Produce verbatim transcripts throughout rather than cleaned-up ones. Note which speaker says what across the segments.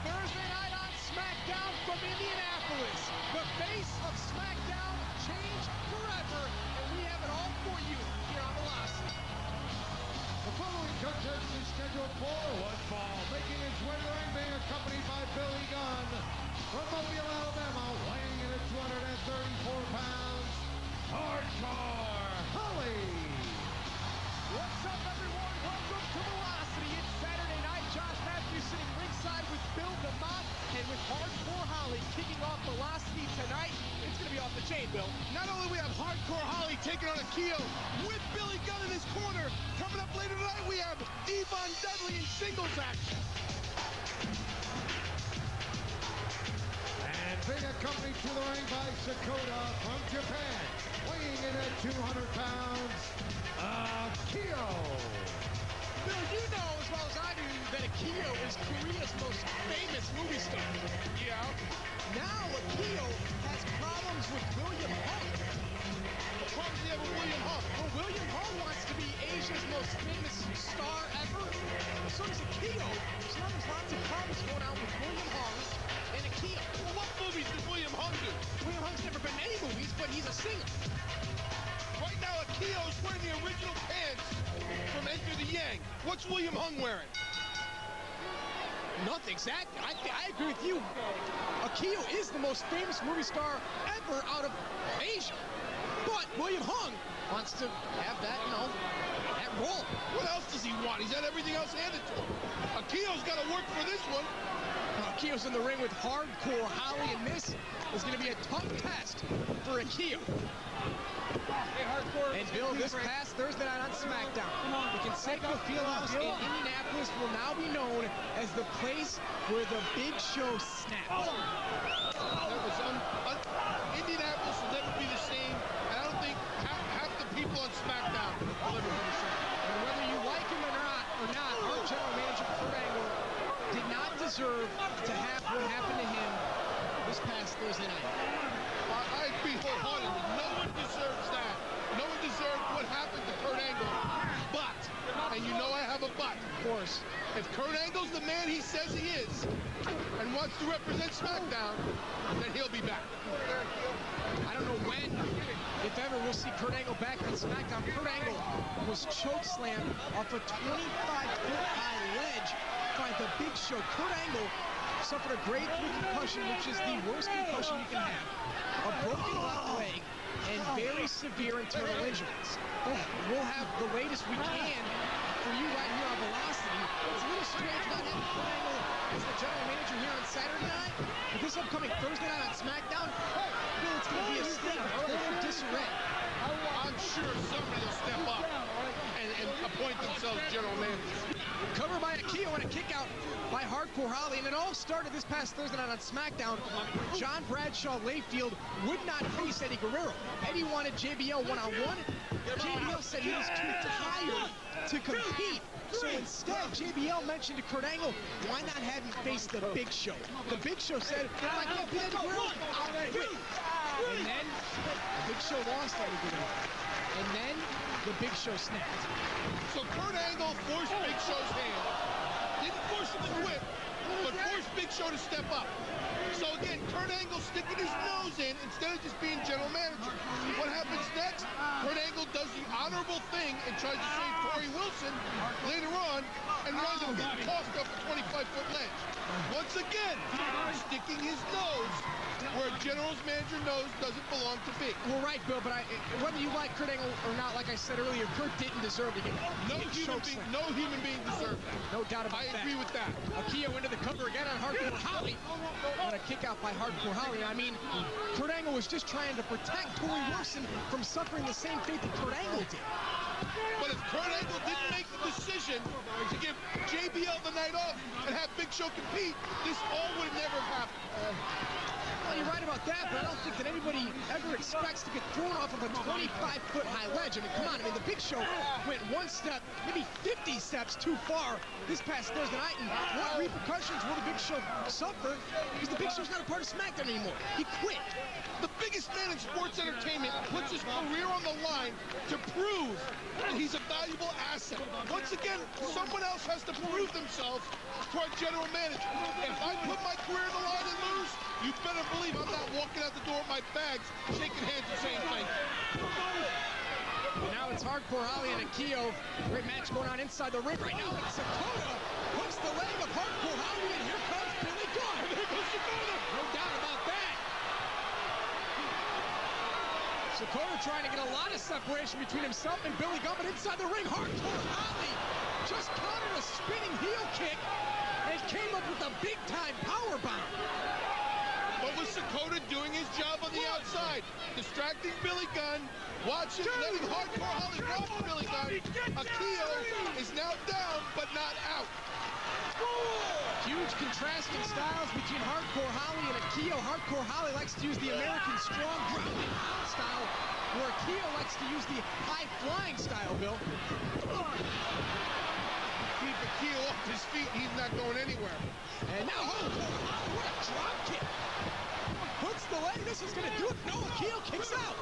Speaker 1: Thursday night on SmackDown from Indianapolis. The face of SmackDown changed forever, and we have it all for you here on Velocity.
Speaker 2: The following contest is scheduled for one fall, making his way to the ring, being accompanied by Billy Gunn from Mobile, Alabama, weighing in at two hundred thirty-four pounds, Hardcore Holly.
Speaker 1: What's up, everyone? Welcome to Velocity. It's Saturday night. Josh Matthews sitting ringside with Bill DeMott and with Hardcore Holly kicking off Velocity tonight. It's going to be off the chain, Bill.
Speaker 3: Not only we have Hardcore Holly taking on Akio with Billy Gunn in his corner. Coming up later tonight, we have Devon Dudley in singles action.
Speaker 2: And being accompanied to the ring by Sakota from Japan, weighing in at two hundred pounds, Akio.
Speaker 1: Bill, you know as well as I do that Akio is Korea's most famous movie star.
Speaker 3: Yeah.
Speaker 1: Now Akio has problems with William Hung.
Speaker 3: The problems he have with William Hung.
Speaker 1: Well, William Hung wants to be Asia's most famous star ever. So does Akio. So now there's lots of problems going on with William Hung and Akio.
Speaker 3: Well, what movies did William Hung do?
Speaker 1: William Hung's never been in any movies, but he's a singer.
Speaker 3: Right now, Akio is wearing the original pants from Enter the Yang. What's William Hung wearing?
Speaker 1: Nothing, exactly. I, I agree with you. Akio is the most famous movie star ever out of Asia. But William Hung wants to have that, you know, that role.
Speaker 3: What else does he want? He's had everything else handed to him. Akio's got to work for this one.
Speaker 1: Uh, Akio's in the ring with Hardcore Holly, and this is going to be a tough test for Akio.
Speaker 3: Hey, Hardcore.
Speaker 1: And Bill, this past Thursday night on SmackDown, the Conseco Fieldhouse in Indianapolis will now be known as the place where the Big Show snapped.
Speaker 3: That was un, un, Indianapolis will never be the same, and I don't think half, half the people on SmackDown will ever be the same.
Speaker 1: And whether you like him or not, or not, our general manager Kurt Angle did not deserve to have what happened to him this past Thursday night.
Speaker 3: I, I agree wholeheartedly. No one deserves that. No one deserved what happened to Kurt Angle. But, and you know I have a but.
Speaker 1: Of course.
Speaker 3: If Kurt Angle's the man he says he is, and wants to represent SmackDown, then he'll be back.
Speaker 1: I don't know when, if ever, we'll see Kurt Angle back on SmackDown. Kurt Angle was chokeslammed off a twenty-five foot high ledge by the Big Show. Kurt Angle suffered a grade three concussion, which is the worst concussion you can have. A broken left leg and very severe internal injuries. We'll have the latest we can for you right here on Velocity. It's a little strange not having Kurt Angle as the general manager here on Saturday night, but this upcoming Thursday night on SmackDown, Bill, it's going to be a state of total disarray.
Speaker 3: I'm sure somebody will step up and, and appoint themselves general managers.
Speaker 1: Covered by Akio and a kick out by Hardcore Holly, and it all started this past Thursday night on SmackDown. John Bradshaw Layfield would not face Eddie Guerrero. Eddie wanted J B L one-on-one. J B L said he was too tired to compete. So instead, J B L mentioned to Kurt Angle, why not have him face the Big Show? The Big Show said, if I can't beat Eddie Guerrero, I'll quit. And then the Big Show lost Eddie Guerrero. And then the Big Show snapped.
Speaker 3: So Kurt Angle forced Big Show's hand. Didn't force him to quit, but forced Big Show to step up. So again, Kurt Angle sticking his nose in instead of just being general manager. What happens next? Kurt Angle does the honorable thing and tries to save Torrie Wilson later on and runs him tossed off a twenty-five foot ledge. Once again, sticking his nose where a general's manager knows doesn't belong to be.
Speaker 1: Well, right, Bill, but I, whether you like Kurt Angle or not, like I said earlier, Kurt didn't deserve to get
Speaker 3: no human being, no human being deserved that.
Speaker 1: No doubt about
Speaker 3: I
Speaker 1: that.
Speaker 3: I agree with that.
Speaker 1: Akio into the cover again on Hardcore Holly. And a kick out by Hardcore Holly. I mean, Kurt Angle was just trying to protect Torrie Wilson from suffering the same fate that Kurt Angle did.
Speaker 3: But if Kurt Angle didn't make the decision to give J B L the night off and have Big Show compete, this all would have never happened.
Speaker 1: Uh, Well, you're right about that, but I don't think that anybody ever expects to get thrown off of a twenty-five foot high ledge. I mean, come on. I mean, the Big Show went one step, maybe fifty steps too far this past Thursday night. And what repercussions will the Big Show suffer? Because the Big Show's not a part of SmackDown anymore. He quit.
Speaker 3: The biggest man in sports entertainment puts his career on the line to prove that he's a valuable asset. Once again, someone else has to prove themselves to our general manager. If I put don't believe I'm not walking out the door with my bags, shaking hands and saying thank you.
Speaker 1: And now it's Hardcore Holly and Akio. Great match going on inside the ring right now. And Sakota hooks the leg of Hardcore Holly, and here comes Billy Gunn. There goes Sakota. No doubt about that. Sakota trying to get a lot of separation between himself and Billy Gunn, but inside the ring, Hardcore Holly just countered a spinning heel kick and came up with a big-time power bomb.
Speaker 3: What was Sakota doing his job on the outside? Distracting Billy Gunn, watching, letting Hardcore Holly roll for Billy Gunn. Akio is now down, but not out.
Speaker 1: Huge contrasting styles between Hardcore Holly and Akio. Hardcore Holly likes to use the American strong grounded pound style, where Akio likes to use the high-flying style, Bill.
Speaker 3: Keep Akio off his feet, he's not going anywhere.
Speaker 1: And now Hardcore Holly, what a drop kick. Hooks the leg, this is gonna do it. No, Akio kicks out.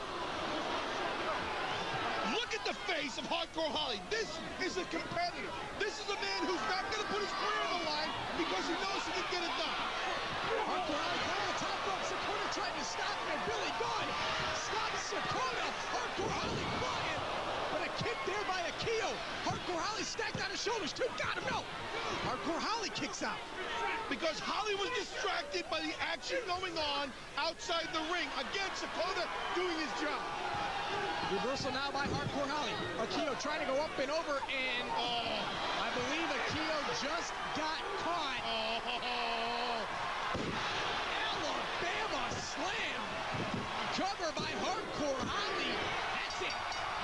Speaker 3: Look at the face of Hardcore Holly. This is a competitor. This is a man who's not going to put his career on the line because he knows he can get it done.
Speaker 1: Hardcore Holly down the top rope. Sakota trying to stop him, and Billy Gunn stops Sakota. Hardcore Holly flying, but a kick there by Akio. Hardcore Holly stacked on his shoulders too. Got him, no. Hardcore Holly kicks out.
Speaker 3: Because Holly was distracted by the action going on outside the ring. Again, Sakota doing his job.
Speaker 1: Reversal now by Hardcore Holly. Akio trying to go up and over, and
Speaker 3: oh,
Speaker 1: I believe Akio just got caught.
Speaker 3: Oh.
Speaker 1: Alabama slam. Cover by Hardcore Holly. That's it.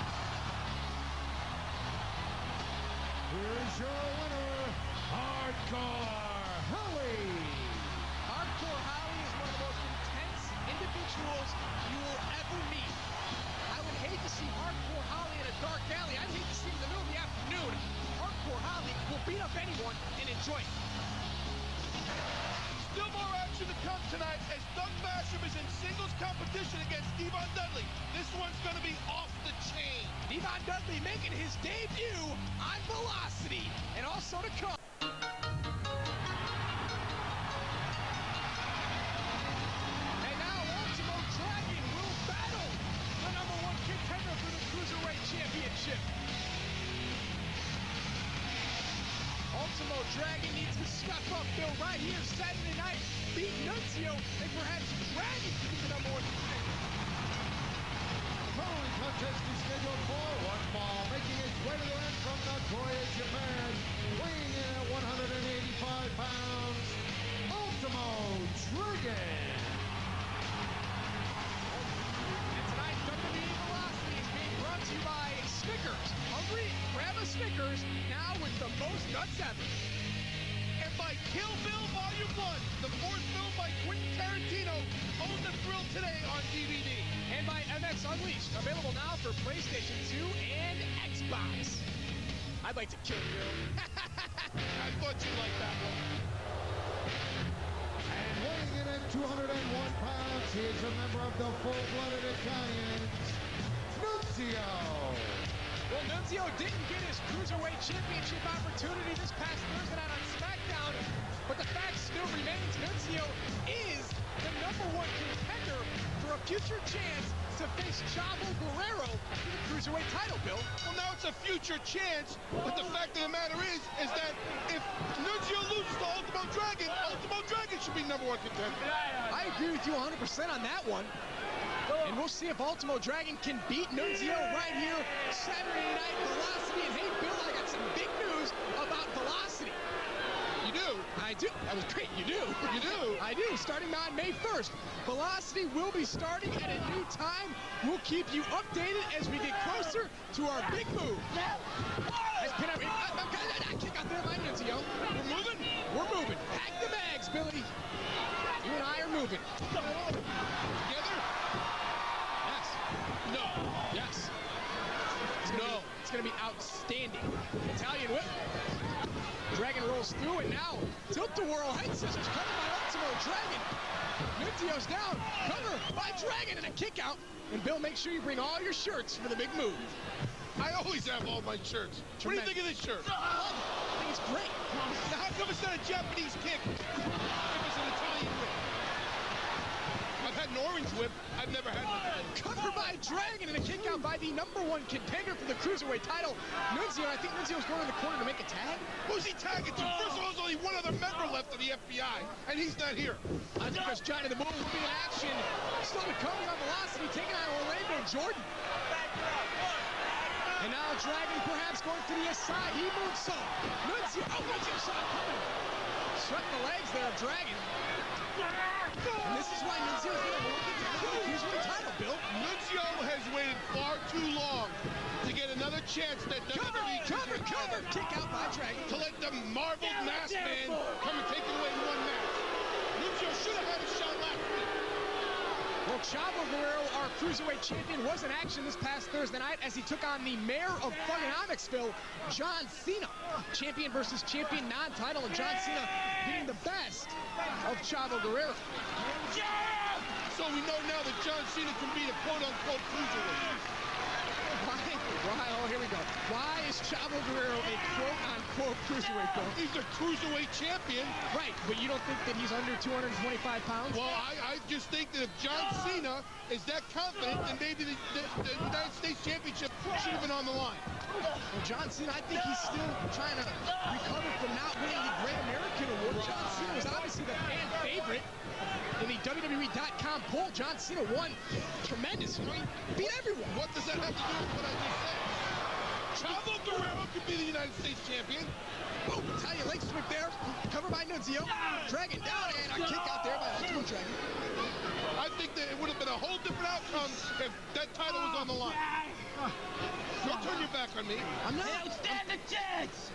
Speaker 2: Here's your winner, Hardcore Holly.
Speaker 1: Hardcore Holly is one of the most intense individuals you will ever meet. I would hate to see Hardcore Holly in a dark alley. I'd hate to see him in the middle of the afternoon. Hardcore Holly will beat up anyone and enjoy it.
Speaker 3: Still more action to come tonight as Doug Basham is in singles competition against Devon Dudley. This one's going to be off the chain.
Speaker 1: Devon Dudley making his debut on Velocity, and also to come. And now Ultimo Dragon will battle the number one contender for the Cruiserweight Championship. Ultimo Dragon needs to step up, Bill, right here Saturday night. Beat Nunzio, and perhaps Dragon to be the number one contender.
Speaker 2: The following contest is scheduled for one fall, making its way to the ring from Nagoya, Japan, weighing in at one hundred eighty-five pounds, Ultimo Dragon.
Speaker 1: And tonight, W W E Velocity is being brought to you by Snickers. Hungry? Grab a Snickers, now with the most nuts ever.
Speaker 3: And by Kill Bill Volume one, the fourth film by Quentin Tarantino, own the thrill today on D V D.
Speaker 1: And by M X Unleashed, available now for PlayStation two and Xbox. I'd like to kill you.
Speaker 3: I thought you'd like that one.
Speaker 2: And weighing in at two hundred one pounds, he is a member of the full-blooded Italians, Nunzio.
Speaker 1: Well, Nunzio didn't get his Cruiserweight Championship opportunity this past Thursday night on SmackDown, but the fact still remains Nunzio is the number one contender for a future chance to face Chavo Guerrero for the Cruiserweight title, Bill.
Speaker 3: Well, now it's a future chance, but the fact of the matter is, is that if Nunzio loses to Ultimo Dragon, Ultimo Dragon should be number one contender.
Speaker 1: I agree with you one hundred percent on that one. And we'll see if Ultimo Dragon can beat Nunzio right here Saturday night Velocity. And hey, Bill, I got some big news about Velocity.
Speaker 3: You do?
Speaker 1: I do. That was great. You do.
Speaker 3: You do?
Speaker 1: I do. Starting on May first, Velocity will be starting at a new time. We'll keep you updated as we get closer to our big move. As pin out, I kick out there by Nunzio. We're moving. We're moving. Pack the bags, Billy. You and I are moving.
Speaker 3: Together?
Speaker 1: Yes.
Speaker 3: No.
Speaker 1: Yes. It's gonna
Speaker 3: No.
Speaker 1: Be, it's going to be outstanding. Italian whip. Dragon rolls through, and now tilt-a-whirl head scissors covered by Ultimo Dragon. Nunzio's down, cover by Dragon, and a kick out. And Bill, make sure you bring all your shirts for the big move.
Speaker 3: I always have all my shirts. What do you think of this shirt?
Speaker 1: I think it's great.
Speaker 3: Now, how come it's not a Japanese kick? If it's an Italian whip? orange whip. I've never had one.
Speaker 1: Covered by Dragon and a kick out by the number one contender for the Cruiserweight title, Nunzio. I think Nunzio's going in the corner to make a tag.
Speaker 3: Who's he tagging to? First of all, there's only one other member left of the F B I, and he's not here.
Speaker 1: I think there's Johnny the Bull will be in action. Still recovering on velocity, taking on Orlando Jordan. And now Dragon perhaps going for the Asahi moonsault. Nunzio, oh, Nunzio saw it coming. Sweating the legs there of Dragon. And this is why Nunzio is going to look at the Cruiserweight title, Bill.
Speaker 3: Nunzio has waited far too long to get another chance that
Speaker 1: Cover,
Speaker 3: W W E
Speaker 1: cover, cover. Kick out by Dragon.
Speaker 3: to let the marbled masked man come and take it away in one match. Nunzio should have had a shot last week.
Speaker 1: Well, Chavo Guerrero, our Cruiserweight champion, was in action this past Thursday night as he took on the mayor of Thugonomicsville, John Cena. Champion versus champion non-title, and John Cena being the best of Chavo Guerrero.
Speaker 3: So we know now that John Cena can be the quote-unquote cruiserweight.
Speaker 1: Why, why, oh, here we go. Why is Chavo Guerrero a quote-unquote cruiserweight, Bill?
Speaker 3: He's a cruiserweight champion.
Speaker 1: Right, but you don't think that he's under two hundred twenty-five pounds?
Speaker 3: Well, I, I just think that if John Cena is that confident, then maybe the, the, the United States Championship should have been on the line.
Speaker 1: Well, John Cena, I think he's still trying to recover from not winning the Great American Award. John Cena was obviously the fan favorite in the W W E dot com poll. John Cena won tremendous. You know, he beat everyone.
Speaker 3: What does that have to do with what I just said? Chavo Guerrero could be the United States champion.
Speaker 1: Boom, Italian leg sweep there. Covered by Nunzio. Dragon down, and a kick out there by Ultimo Dragon.
Speaker 3: I think that it would have been a whole different outcome if that title was on the line. Don't turn your back on me.
Speaker 1: I'm not.
Speaker 4: Don't stand a chance!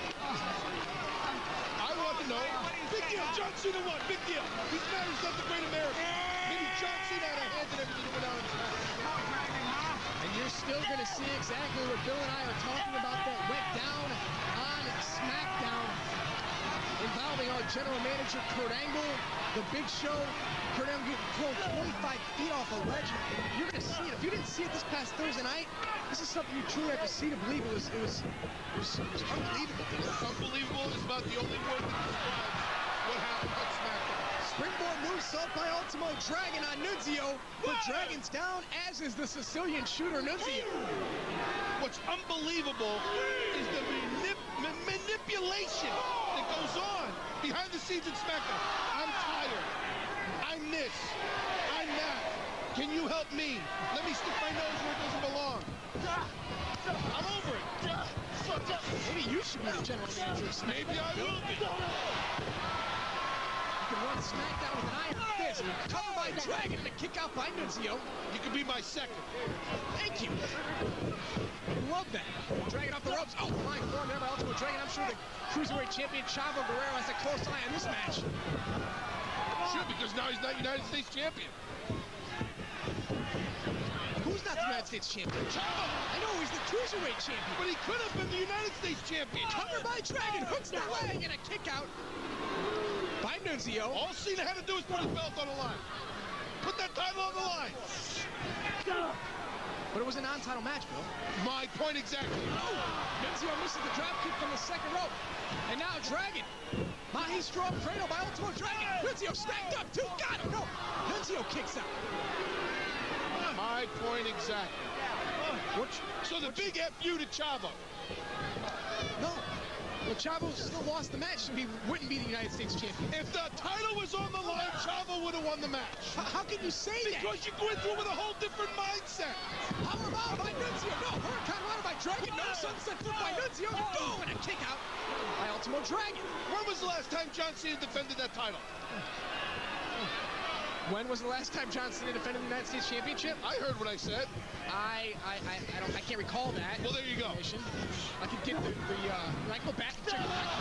Speaker 3: I want to know. Big deal. John Cena won. Big deal. He's mad he's not the Great American. Maybe John Cena had a hand in everything that went on in his life.
Speaker 1: And you're still going to see exactly what Bill and I are talking about that went down on SmackDown involving our general manager, Kurt Angle, the Big Show. Kurt Angle getting thrown twenty-five feet off a ledge. You're going to see it. If you didn't see it this past Thursday night, this is something you truly have to see to believe. It was, it was, it was, it was unbelievable.
Speaker 3: Unbelievable is about the only word that describes what happened on SmackDown.
Speaker 1: Springboard moonsault by Ultimo Dragon on Nunzio. But Dragon's down, as is the Sicilian shooter, Nunzio.
Speaker 3: What's unbelievable is the manip ma manipulation that goes on behind the scenes in SmackDown. I'm tired. I'm this. I'm that. Can you help me? Let me stick my nose where it doesn't belong. I'm over it.
Speaker 1: Maybe you should be the general manager of SmackDown.
Speaker 3: Maybe I will be.
Speaker 1: You can run SmackDown with an iron fist. Covered by Dragon and a kick out by Nunzio.
Speaker 3: You can be my second.
Speaker 1: Thank you. Love that. Dragon off the ropes. Oh, flying form there by Ultimo Dragon. I'm sure the Cruiserweight champion Chavo Guerrero has a close eye on this match.
Speaker 3: Sure, because now he's not United States champion.
Speaker 1: Who's not the United States champion?
Speaker 3: Chavo!
Speaker 1: I know, he's the Cruiserweight champion.
Speaker 3: But he could have been the United States champion.
Speaker 1: Covered by Dragon, hooks the leg, and a kick out by Nunzio.
Speaker 3: All Cena had to do was put his belt on the line. Put that title on the line.
Speaker 1: But it was a non-title match, Bill.
Speaker 3: My point exactly.
Speaker 1: Oh, Nunzio misses the drop kick from the second rope. And now Dragon. Mahistro cradle by Ultimo Dragon. Nunzio stacked up, two, got him, no. Nunzio kicks out.
Speaker 3: My point exactly.
Speaker 1: Which,
Speaker 3: So the big F U to Chavo.
Speaker 1: no. Well, Chavo still lost the match, so he wouldn't be the United States champion.
Speaker 3: If the title was on the line, Chavo would have won the match.
Speaker 1: H how can you say that?
Speaker 3: Because you go into it with a whole different mindset.
Speaker 1: Powerbomb by Nunzio. No, Hurricane Rana by Dragon. No, sunset flip by Nunzio. Boom, and a kick out by Ultimo Dragon.
Speaker 3: When was the last time John Cena defended that title?
Speaker 1: When was the last time John Cena defended the United States Championship?
Speaker 3: I heard what I said.
Speaker 1: I, I, I, I don't, I can't recall that.
Speaker 3: Well, there you go.
Speaker 1: I could get the, the uh, I can go back and check it out.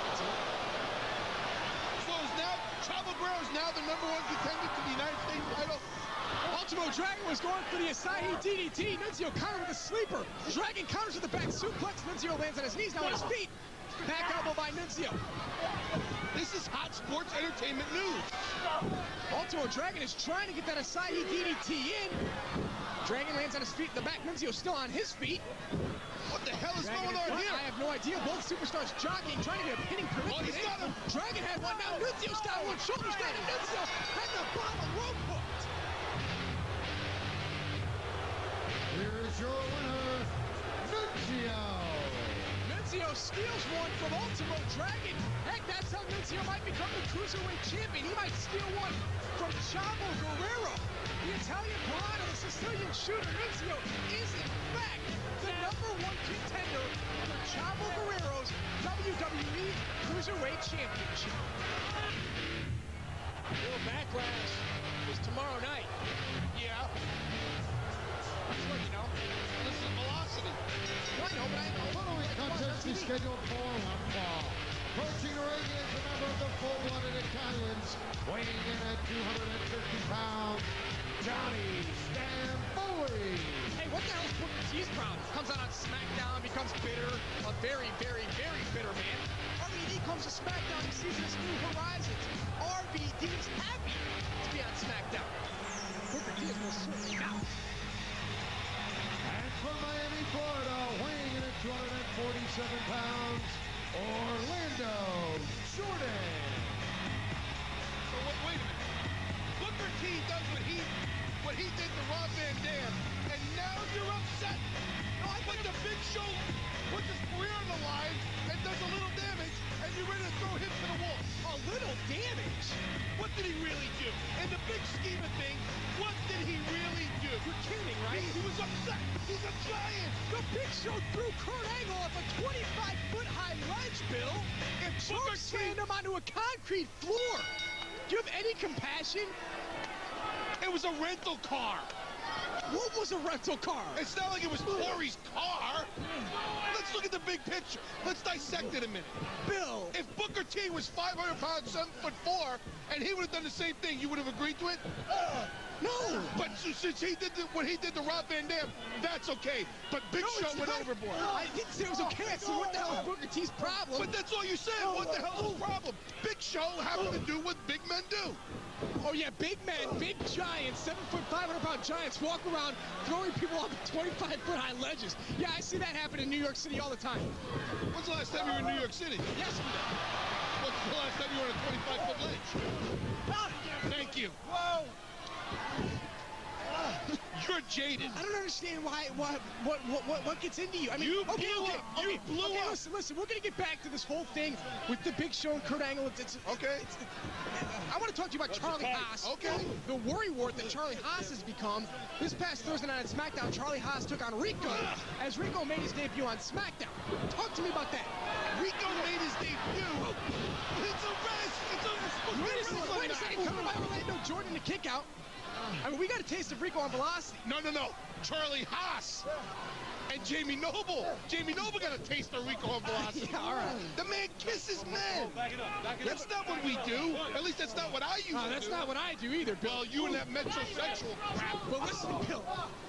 Speaker 3: So is now Chavo Guerrero is now the number one contender to the United States title.
Speaker 1: Ultimo Dragon was going for the Asahi D D T. Nunzio countered with a sleeper. Dragon counters with the back suplex. Nunzio lands on his knees, now on his feet. Back elbow by Nunzio.
Speaker 3: This is hot sports entertainment news.
Speaker 1: Ultimo Dragon is trying to get that Asahi D D T in. Dragon lands on his feet in the back. Nunzio still on his feet.
Speaker 3: What the hell is
Speaker 1: Dragon
Speaker 3: going on here?
Speaker 1: I have no idea. Both superstars jogging, trying to get a pinning permit.
Speaker 3: Oh, he's got him.
Speaker 1: Dragon had one now. Nunzio style one. Shoulders down, and Nunzio had the bottom rope hooked.
Speaker 2: Here is your winner, Nunzio.
Speaker 1: Nunzio steals one from Ultimo Dragon. Heck, that's how Nunzio might become the Cruiserweight champion. He might steal one from Chavo Guerrero. The Italian piranha, the Sicilian shooter, Nunzio is in fact the number one contender for Chavo Guerrero's W W E Cruiserweight Championship. Real Backlash is tomorrow night.
Speaker 3: Yeah. That's what you know. This is Velocity.
Speaker 1: Well, I know, but I know.
Speaker 2: Following contest is scheduled for one fall. Approaching the ring is a member of the full-blooded Italians, weighing in at two hundred fifty pounds, Johnny Stan Foley.
Speaker 1: Hey, what the hell is Booker T's problem? Comes out on SmackDown, becomes bitter, a very, very, very bitter man. R V D comes to SmackDown, he sees his new horizons. R V D's happy to be on SmackDown. Booker T is most certainly not.
Speaker 2: And from Miami, Florida, weighing in at two hundred forty-seven pounds, Orlando Jordan.
Speaker 3: So wait, wait a minute. Booker T does what he what he did to Rob Van Dam, and now you're upset. No, I but the Big Show puts his career on the line and does a little damage, and you're ready to throw him to the wolves.
Speaker 1: A little damage?
Speaker 3: What did he really do? In the big scheme of things, what did he really do?
Speaker 1: You're kidding, right?
Speaker 3: He, he was upset. He's a giant.
Speaker 1: The Big Show threw Kurt Angle off a twenty-five foot high ledge, Bill, and choke slammed him onto a concrete floor. Do you have any compassion?
Speaker 3: It was a rental car.
Speaker 1: What was a rental car?
Speaker 3: It's not like it was Corey's car. Let's look at the big picture. Let's dissect it a minute.
Speaker 1: Bill.
Speaker 3: If Booker T was five hundred pounds, seven foot four, and he would have done the same thing, you would have agreed to it?
Speaker 1: Uh, no.
Speaker 3: But since he did the, what he did to Rob Van Dam, that's okay. But Big
Speaker 1: no,
Speaker 3: Show went
Speaker 1: not.
Speaker 3: overboard.
Speaker 1: I didn't say it was okay. I said, what the hell is Booker T's problem?
Speaker 3: But that's all you said. What the hell is the problem? Big Show happened to do what big men do.
Speaker 1: Oh, yeah, big men, big giants, seven foot, five hundred pound giants walk around throwing people off twenty-five foot high ledges. Yeah, I see that happen in New York City all the time.
Speaker 3: When's the last time you were in New York City?
Speaker 1: Yesterday.
Speaker 3: What's the last time you were on a twenty-five foot ledge? Thank you.
Speaker 1: Whoa.
Speaker 3: You're jaded.
Speaker 1: I don't understand why, what, what, what, what gets into you. I mean,
Speaker 3: you
Speaker 1: okay,
Speaker 3: blew
Speaker 1: okay,
Speaker 3: up. You
Speaker 1: okay,
Speaker 3: blew
Speaker 1: okay,
Speaker 3: up.
Speaker 1: Listen, listen. We're gonna get back to this whole thing with the Big Show and Kurt Angle. It's, it's,
Speaker 3: okay.
Speaker 1: It's, it's, I want to talk to you about Charlie Haas.
Speaker 3: Okay.
Speaker 1: The worrywart that Charlie Haas has become. This past Thursday night on SmackDown, Charlie Haas took on Rico as Rico made his debut on SmackDown. Talk to me about that.
Speaker 3: Rico made his debut. It's a rest. It's a
Speaker 1: Wait a second. Wait a second. Covered by Orlando Jordan to kick out. I mean, we got a taste of Rico on Velocity.
Speaker 3: No, no, no. Charlie Haas and Jamie Noble. Jamie Noble got a taste of Rico on Velocity.
Speaker 1: Yeah, all right.
Speaker 3: The man kisses men.
Speaker 4: Back it up. Back it
Speaker 3: That's
Speaker 4: up.
Speaker 3: not what we do. At least that's not what I usually
Speaker 1: Oh, that's
Speaker 3: do.
Speaker 1: not what I do either, Bill.
Speaker 3: Well, you and that metrosexual crap.
Speaker 1: Well, listen, Bill.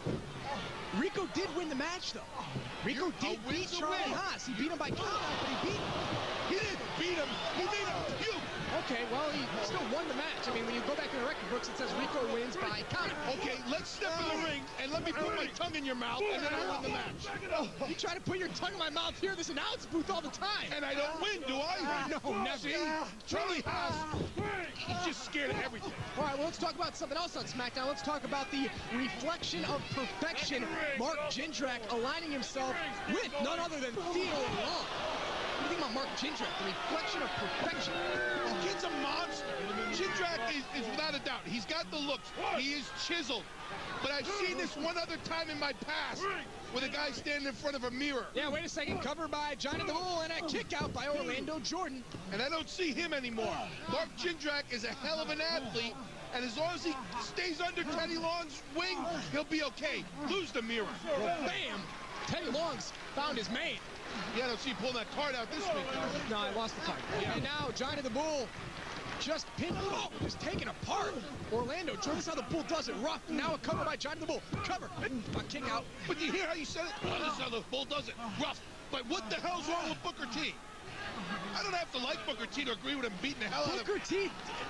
Speaker 1: Rico did win the match, though. Rico did
Speaker 3: a win's
Speaker 1: beat
Speaker 3: a
Speaker 1: Charlie
Speaker 3: win.
Speaker 1: Haas. He beat him by count out, but he beat him.
Speaker 3: He didn't beat him. He made him puke.
Speaker 1: Okay, well, he still won the match. I mean, when you go back to the record books, it says Rico wins by count out.
Speaker 3: Okay, let's step in the ring and let me put my tongue in your mouth, and then I'll win the match.
Speaker 1: You try to put your tongue in my mouth here, this announce booth all the time.
Speaker 3: And I don't win, do I?
Speaker 1: No, never.
Speaker 3: See? Charlie Haas, he's just scared of everything.
Speaker 1: All right, well, let's talk about something else on SmackDown. Let's talk about the reflection of perfection. Mark Jindrak aligning himself with none other than Theo Long. What do you think about Mark Jindrak, the reflection of perfection?
Speaker 3: The kid's a monster. Jindrak is, is without a doubt. He's got the looks. He is chiseled. But I've seen this one other time in my past with a guy standing in front of a mirror.
Speaker 1: Yeah, wait a second. Covered by Johnny the Bull and a kick out by Orlando Jordan.
Speaker 3: And I don't see him anymore. Mark Jindrak is a hell of an athlete. And as long as he stays under Teddy Long's wing, he'll be okay. Lose the mirror.
Speaker 1: Well, bam! Teddy Long's found his man.
Speaker 3: Yeah, I don't see you pulling that card out this week.
Speaker 1: No, I lost the card. Yeah. And now Johnny the Bull just pinned, oh, just taken apart. Orlando Jordan. This is how the Bull does it. Rough. Now a cover by Johnny the Bull. Cover. A kick out.
Speaker 3: But you hear how you said it? Oh, this is how the Bull does it. Rough. But what the hell's wrong with Booker T? I don't have to like Booker T to agree with him beating the hell out of him.
Speaker 1: Booker T.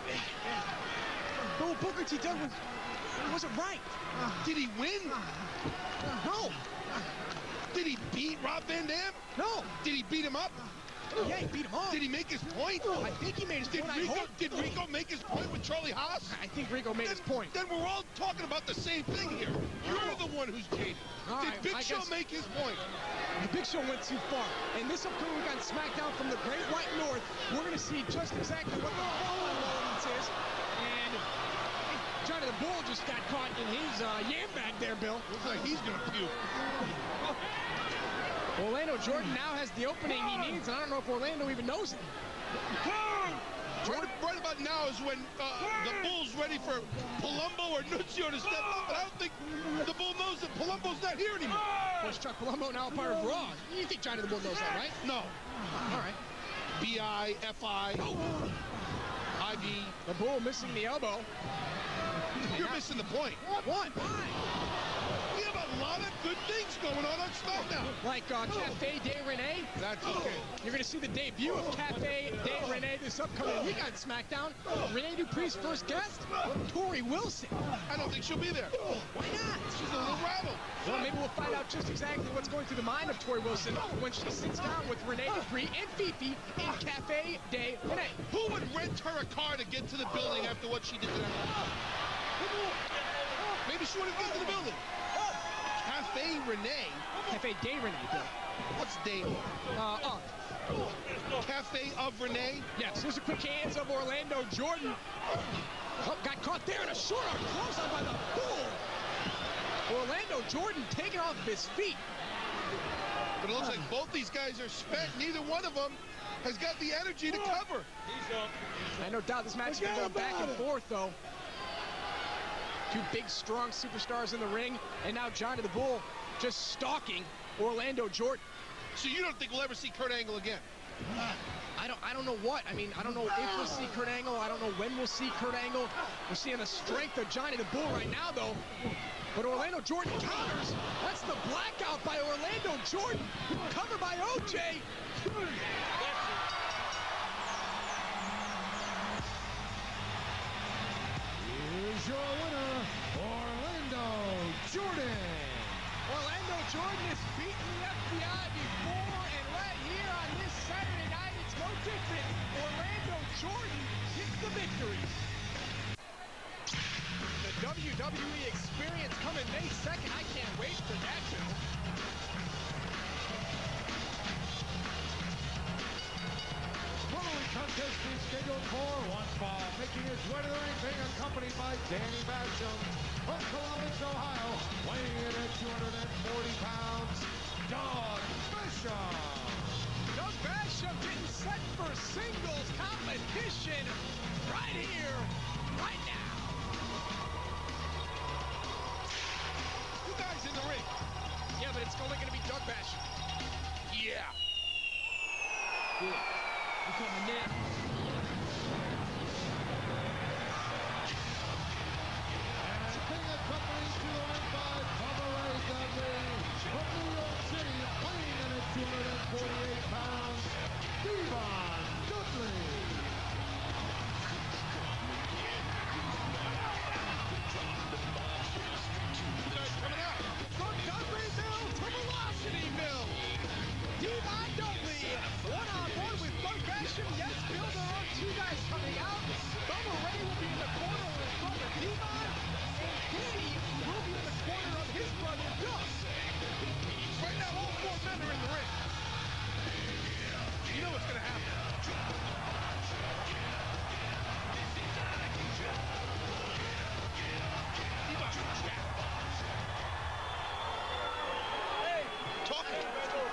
Speaker 1: But what Booker T done was, it wasn't right.
Speaker 3: Did he win?
Speaker 1: No.
Speaker 3: Did he beat Rob Van Dam?
Speaker 1: No.
Speaker 3: Did he beat him up?
Speaker 1: Yeah, he beat him up.
Speaker 3: Did he make his point?
Speaker 1: I think he made his
Speaker 3: Did
Speaker 1: point. I
Speaker 3: Rico,
Speaker 1: hope.
Speaker 3: did Rico make his point with Charlie Haas?
Speaker 1: I think Rico made
Speaker 3: Then,
Speaker 1: his point.
Speaker 3: then we're all talking about the same thing here. You're the one who's jaded.
Speaker 1: All
Speaker 3: Did
Speaker 1: right,
Speaker 3: Big
Speaker 1: I
Speaker 3: Show
Speaker 1: guess-
Speaker 3: make his point?
Speaker 1: The Big Show went too far. And this upcoming week on SmackDown from the Great White North, we're going to see just exactly what the fallen moments is. And Johnny the Bull just got caught in his uh, yam bag there, Bill.
Speaker 3: Looks like he's going to puke.
Speaker 1: Orlando Jordan now has the opening he needs, and I don't know if Orlando even knows it.
Speaker 3: Right, right about now is when uh, the Bull's ready for Palumbo or Nunzio to step up, but I don't think the Bull knows that Palumbo's not here anymore.
Speaker 1: Coach Chuck Palumbo now a part of Raw. You think Johnny the Bull knows that, right?
Speaker 3: No.
Speaker 1: All right.
Speaker 3: B I, F I, I V.
Speaker 1: The Bull missing the elbow.
Speaker 3: You're missing the point.
Speaker 1: What? Why?
Speaker 3: We have a lot of good things going on on SmackDown.
Speaker 1: Like uh, Cafe de Rene.
Speaker 3: That's okay.
Speaker 1: You're going to see the debut of Cafe de Rene this upcoming week on SmackDown. Rene Dupree's first guest, Tori Wilson.
Speaker 3: I don't think she'll be there.
Speaker 1: Why not?
Speaker 3: She's a little rattled.
Speaker 1: Well, maybe we'll find out just exactly what's going through the mind of Tori Wilson when she sits down with Rene Dupree and Fifi in Cafe de Rene.
Speaker 3: Who would rent her a car to get to the building after what she did to them? Maybe she wouldn't get to the building. Cafe Rene.
Speaker 1: Cafe de Rene, Bill.
Speaker 3: What's Dave?
Speaker 1: Uh, uh.
Speaker 3: Cafe of Rene.
Speaker 1: Yes, here's a quick hands of Orlando Jordan. Oh, got caught there in a short arm close on by the Bull. Orlando Jordan taken off his feet.
Speaker 3: But it looks like both these guys are spent. Neither one of them has got the energy to cover.
Speaker 1: I no doubt this match is going to go back and forth, though. Two big, strong superstars in the ring, and now Johnny the Bull just stalking Orlando Jordan.
Speaker 3: So you don't think we'll ever see Kurt Angle again?
Speaker 1: I don't I don't know what. I mean, I don't know if we'll see Kurt Angle. I don't know when we'll see Kurt Angle. We're seeing the strength of Johnny the Bull right now, though. But Orlando Jordan counters. That's the blackout by Orlando Jordan. Covered by O J.
Speaker 2: Here's your winner, Orlando Jordan.
Speaker 1: Orlando Jordan has beaten the F B I before, and right here on this Saturday night, it's no different. Orlando Jordan gets the victory. The W W E Experience coming May second. I can't wait for that, Bill.
Speaker 2: Following contest is scheduled for one fall, making his way to the ring, being accompanied by Danny Basham from Columbus, Ohio, weighing in at two hundred forty pounds, Doug Basham.
Speaker 1: Doug Basham getting set for singles competition right here, right now.
Speaker 3: You guys in the ring.
Speaker 1: Yeah, but it's only going to be Doug Basham.
Speaker 3: Yeah.
Speaker 1: Yeah. You coming in?
Speaker 2: And being accompanied to the ring by Bubba Ray Dudley from New York City, weighing in at two hundred forty-eight pounds, Devon Dudley.
Speaker 3: You guys coming out.
Speaker 1: From Dudleyville to Velocityville. Devon Dudley, one-on-one with Doug Basham. Yes, Bill, there are two guys coming out. Bubba Ray will be in the corner of his brother Devon, and Danny will be in the corner of his brother Doug.
Speaker 3: Right now, all four men are in the ring. You know what's going to happen. Talking.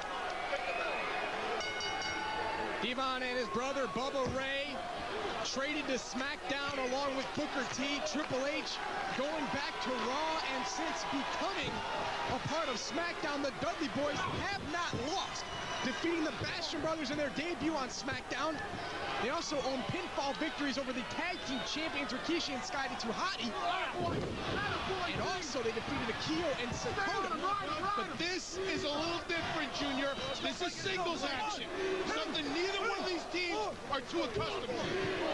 Speaker 1: Devon and his brother Bubba Ray traded to SmackDown along with Booker T, Triple H, going back to Raw, and since becoming a part of SmackDown, the Dudley Boys have not lost, defeating the Basham brothers in their debut on SmackDown. They also own pinfall victories over the tag team champions Rikishi and Sky Hotty. And also they defeated Akio and Sakota.
Speaker 3: But this is a little different, Junior. This is singles action. Something neither one of these teams are too accustomed to.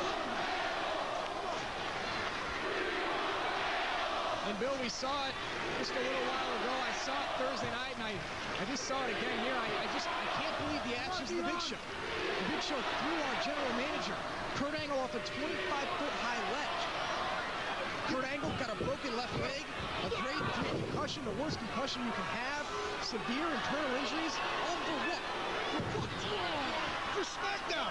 Speaker 1: And Bill, we saw it just a little while ago. I saw it Thursday night, and I, I just saw it again here. I, I just I can't believe the actions of the Big Show. The Big Show threw our general manager, Kurt Angle, off a twenty-five foot high ledge. Kurt Angle got a broken left leg, a grade three concussion, the worst concussion you can have, severe internal injuries, all for what? For what?
Speaker 3: For SmackDown.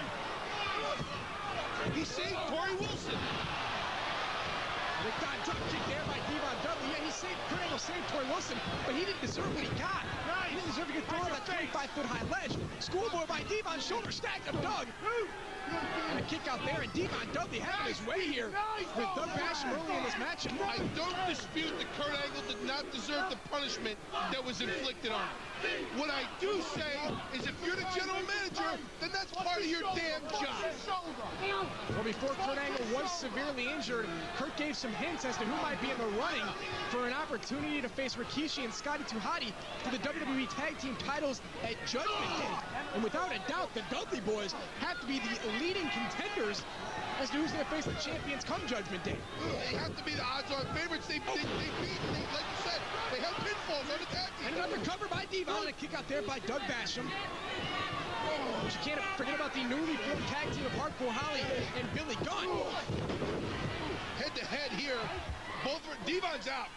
Speaker 3: He saved Torrie Wilson.
Speaker 1: The guy drop kick there by Devon Dudley. Yeah, he saved, Kurt Angle saved Torrie Wilson, but he didn't deserve what he got. He didn't deserve to get thrown on that twenty-five foot high ledge. Schoolboy by Devon, shoulder stacked up Doug. And a kick out there, and Devon Dudley having his way here with Doug Basham early in this matchup.
Speaker 3: I don't dispute that Kurt Angle did not deserve the punishment that was inflicted on him. What I do say is if you're the general manager, then that's part of your damn job.
Speaker 1: Well, before Kurt Angle was severely injured, Kurt gave some hints as to who might be in the running for an opportunity to face Rikishi and Scotty Tuhati for the W W E Tag Team titles at Judgment Day. And without a doubt, the Dudley boys have to be the leading contenders as to who's going to face the champions come Judgment Day.
Speaker 3: They have to be the odds-on favorites. They, they, they beat, they, like you said, they have pinfalls on the tag team.
Speaker 1: And another cover by Devon, and a kick out there by Doug Basham. But you can't forget about the newly formed tag team of Hardcore Holly and Billy Gunn.
Speaker 3: Head-to-head here. Both are, Devon's out.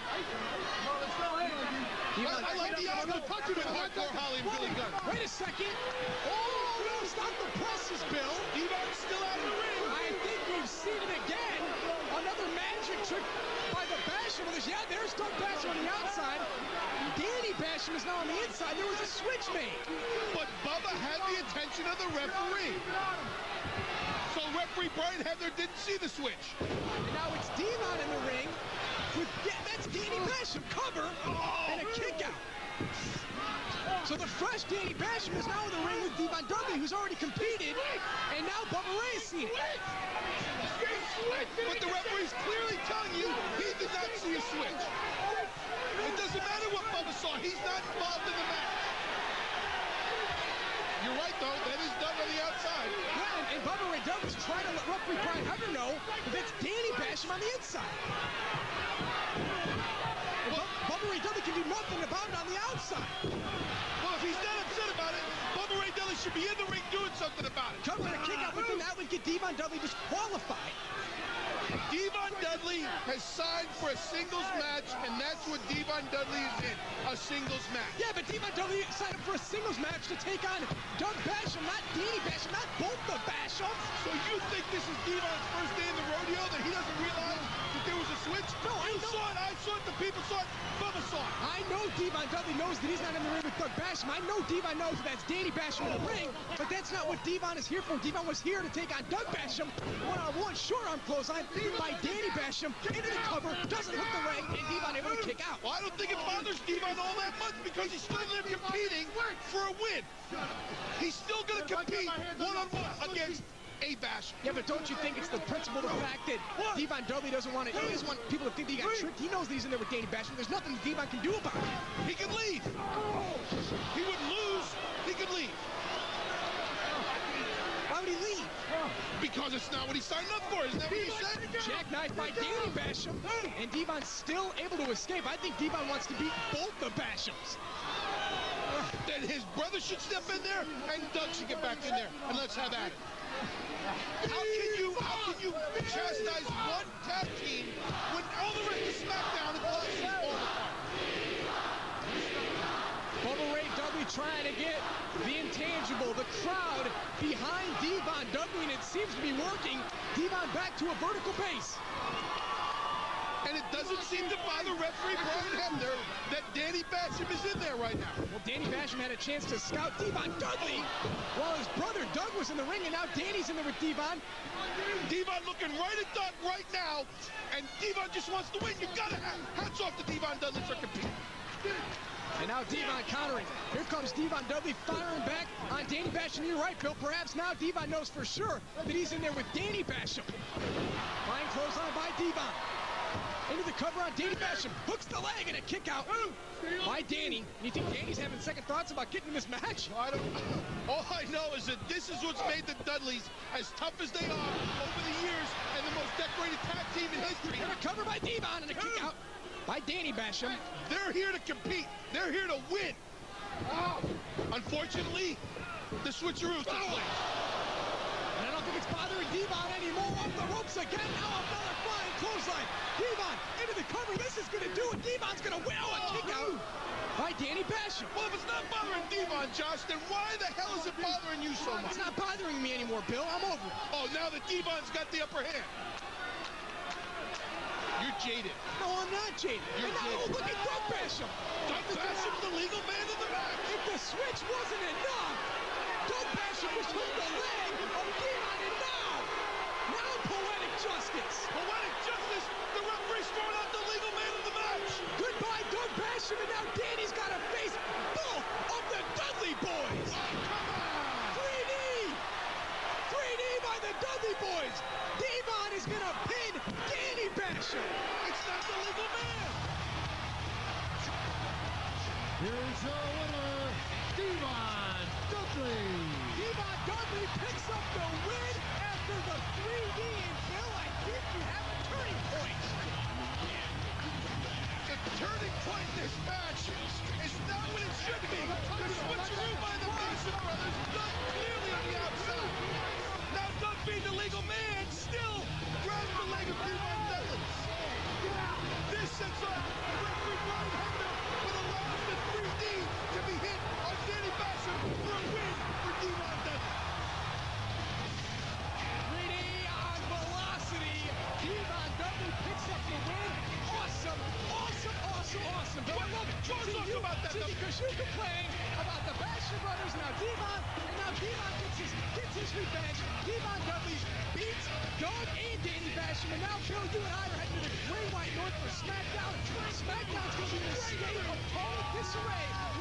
Speaker 1: Devon,
Speaker 3: I, I like the odds of touching with Hardcore Holly and Billy Gunn.
Speaker 1: Wait a second. Oh, no, stop the presses, Bill.
Speaker 3: Devon's still out of the ring.
Speaker 1: I think we've seen it again. Another magic trick by the Basham. Yeah, there's Doug Basham on the outside. Danny Basham is now on the inside. There was a switch made.
Speaker 3: But Bubba had the attention of the referee. So referee Brian Heather didn't see the switch.
Speaker 1: And now it's Devon in the ring. With, yeah, that's Danny Basham. Cover and a kick out. So the fresh Danny Basham is now in the ring with Devon Dudley, who's already competed. And now Bubba Ray is seeing it.
Speaker 3: But the referee's clearly telling you he did not see a switch. It doesn't matter what Bubba saw. He's not involved in the match. You're right, though. That is done on the outside.
Speaker 1: Yeah, and, and Bubba Ray Dudley's trying to let referee Brian Heather know that that's Danny Basham on the inside. Well, Bubba Ray Dudley can do nothing about it on the outside.
Speaker 3: Well, if he's not upset about it, Bubba Ray Dudley should be in the ring doing something about it.
Speaker 1: Covering a kick out, but then that would get Devon Dudley disqualified.
Speaker 3: Devon Dudley has signed for a singles match, and that's what Devon Dudley is in, a singles match.
Speaker 1: Yeah, but Devon Dudley signed up for a singles match to take on Doug Basham, not Danny Basham, not both the Bashams.
Speaker 3: So you think this is Devon's first day in the rodeo, that he doesn't realize that there was a switch?
Speaker 1: No, I
Speaker 3: you
Speaker 1: know.
Speaker 3: saw it, I saw it, the people saw it, Bubba saw it.
Speaker 1: I know Devon Dudley knows that he's not in the ring with Doug Basham. I know Devon knows that that's Danny Basham in the ring, but that's not what Devon is here for. Devon was here to take on Doug Basham, one-on-one short arm clothesline by Danny Basham into the cover, doesn't hook the ring, and Devon able to kick out.
Speaker 3: Well, I don't think it bothers Devon all that much because he's still there competing for a win. He's still going to compete one-on-one against a Basham.
Speaker 1: Yeah, but don't you think it's the principle, the fact that Devon Dudley doesn't want to, he doesn't want people to think that he got tricked. He knows that he's in there with Danny Basham. There's nothing that Devon can do about it.
Speaker 3: He can leave. He wouldn't lose. He could leave.
Speaker 1: Why would he leave?
Speaker 3: Because it's not what he signed up for. Isn't that what he said?
Speaker 1: Jackknifed by Danny Basham, and Devon's still able to escape. I think Devon wants to beat both the Bashams.
Speaker 3: Then his brother should step in there, and Doug should get back in there, and let's have at it. How can you, how can you chastise one tag team when all the rest of SmackDown is falling apart?
Speaker 1: Bubba Ray Dudley trying to get the intangible, the crowd behind Devon Dudley, and it seems to be working. Devon back to a vertical base.
Speaker 3: And it doesn't seem to bother referee Brian Hebner that Danny Basham is in there right now.
Speaker 1: Well, Danny Basham had a chance to scout Devon Dudley while his brother Doug was in the ring, and now Danny's in there with Devon.
Speaker 3: Devon looking right at Doug right now, and Devon just wants to win. You gotta have hats off to Devon Dudley for competing.
Speaker 1: And now Devon countering. Here comes Devon Dudley firing back on Danny Basham. You're right, Bill. Perhaps now Devon knows for sure that he's in there with Danny Basham. Flying clothesline by Devon. Into the cover on Danny Basham. Hooks the leg and a kick out by Danny. You think Danny's having second thoughts about getting in this match?
Speaker 3: I don't, all I know is that this is what's made the Dudleys as tough as they are over the years and the most decorated tag team in history.
Speaker 1: And a cover by Devon and a kick out by Danny Basham.
Speaker 3: They're here to compete. They're here to win. Unfortunately, The switcheroo took
Speaker 1: Oh.
Speaker 3: place.
Speaker 1: And I don't think it's bothering Devon anymore. Off the ropes again. Now another flying clothesline. Devon into the cover. This is going to do it. Devon's going to win. Oh, a kick out by Danny Basham.
Speaker 3: Well, if it's not bothering Devon, Josh, then why the hell is it bothering you so much?
Speaker 1: It's not bothering me anymore, Bill. I'm over it.
Speaker 3: Oh, now that Devon's got the upper hand. You're jaded.
Speaker 1: No, I'm not jaded.
Speaker 3: You're
Speaker 1: And now, oh,
Speaker 3: jaded.
Speaker 1: look at Doug Basham.
Speaker 3: Doug Basham's the legal man of the match.
Speaker 1: If the switch wasn't enough, Doug Basham was holding the leg of Devon, and now, now poetic justice.
Speaker 3: Poetic justice. The referee's throwing out the legal man of the match.
Speaker 1: Goodbye, Doug Basham, and now Danny's got to face both of the Dudley Boys. three D! three D by the Dudley Boys. Devon is going to pin Danny Basham.
Speaker 3: It's not the legal man.
Speaker 2: Here's your winner, Devon Dudley.
Speaker 1: Devon Dudley picks up the win after the three D, and Bill, I think you have a turning point.
Speaker 3: The turning point in this match is not what it should be. The switcheroo by the Basham brothers, Doug clearly on the outside. Now Doug being the legal man still grabs the leg of Devon Dudley. This sets up referee Brian Hebner with a last and three D to be hit on Danny Basham for a win for Devon Dudley.
Speaker 1: three D on velocity. Devon Dudley picks up the win. Awesome, awesome, awesome, awesome. Bill, I love it.
Speaker 3: Don't
Speaker 1: See,
Speaker 3: talk
Speaker 1: you-
Speaker 3: about that,
Speaker 1: see,
Speaker 3: though.
Speaker 1: because you complain about the Basham brothers, now Devon, and now Devon gets his, gets his revenge. Devon Dudley beats Doug and Danny Basham, and now, Bill, you and I are heading to the Great White North for SmackDown. SmackDown's going to be in a state of total disarray